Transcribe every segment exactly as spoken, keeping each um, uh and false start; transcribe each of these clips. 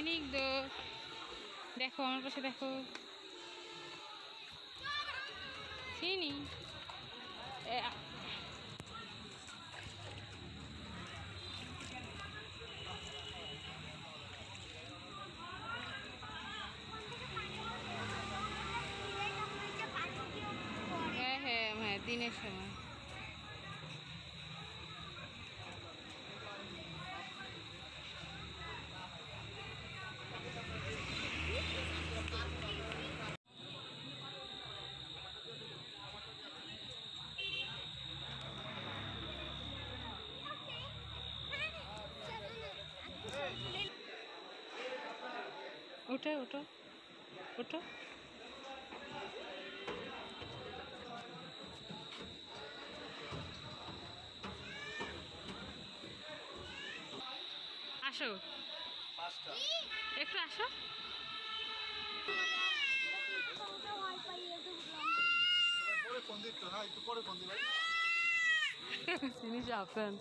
স্নিগ্ধ দেখো আমার পাশে দেখো চিনি হ্যাঁ হ্যাঁ হ্যাঁ দিনের সময় ওটা ওটা ওটা আসো একটু আসো জিনিস আপনার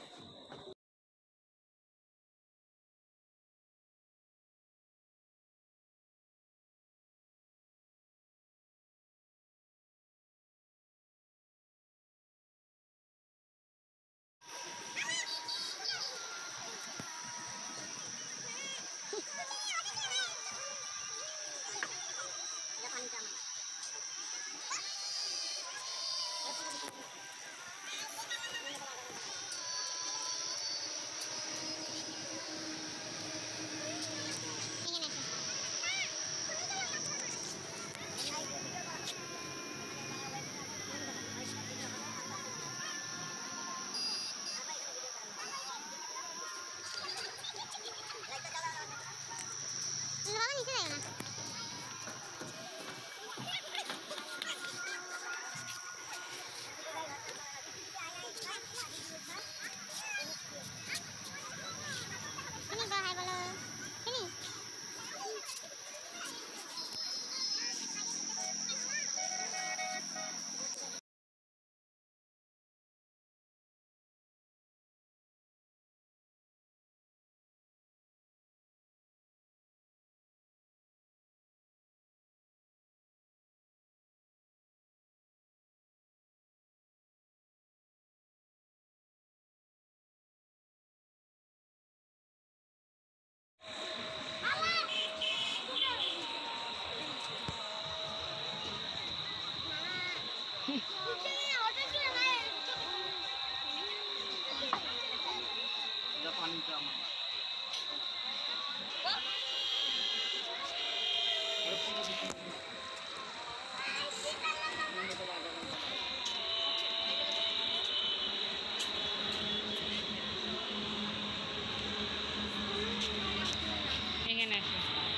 এখানে আসো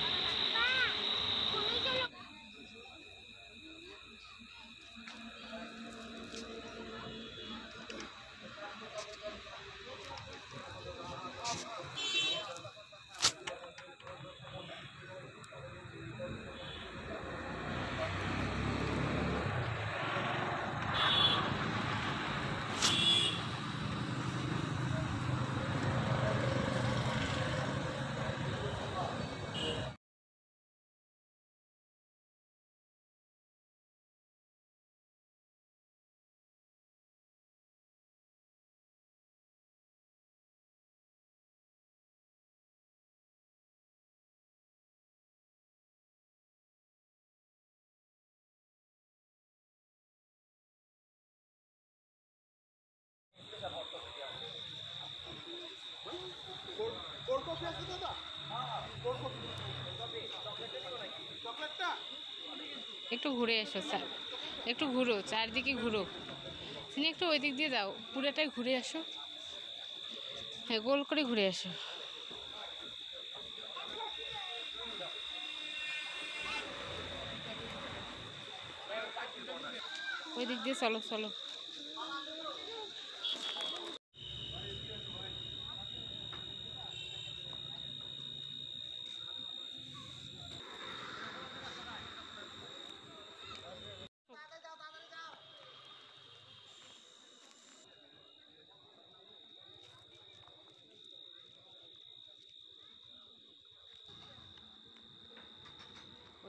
একটু ঘুরে এসো স্যার একটু ঘুরো চারদিকে ঘুরো তুমি একটু ওই দিক দিয়ে যাও পুরোটাই ঘুরে আসো হ্যাঁ গোল করে ঘুরে আসো ওই দিক দিয়ে চলো চলো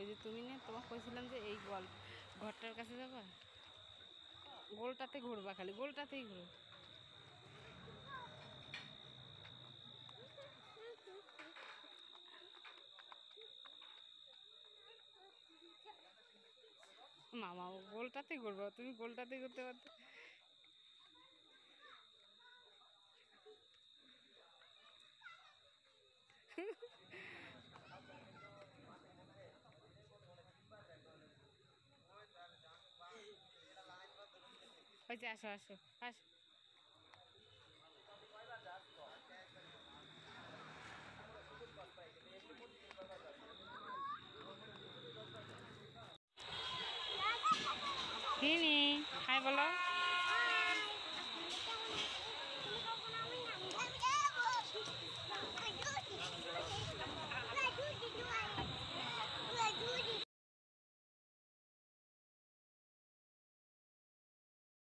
যে তুমি না তোমাকে কইছিলাম যে এই গোল ঘরটার কাছে যাবা, গোলটাতে ঘুরবা, খালি গোলটাতেই ঘুরো। মামা গোলটাতে ঘুরবা, তুমি গোলটাতে ঘুরতে পারতো। ওই যে আসো আসো আসো। হিনি হাই বলো।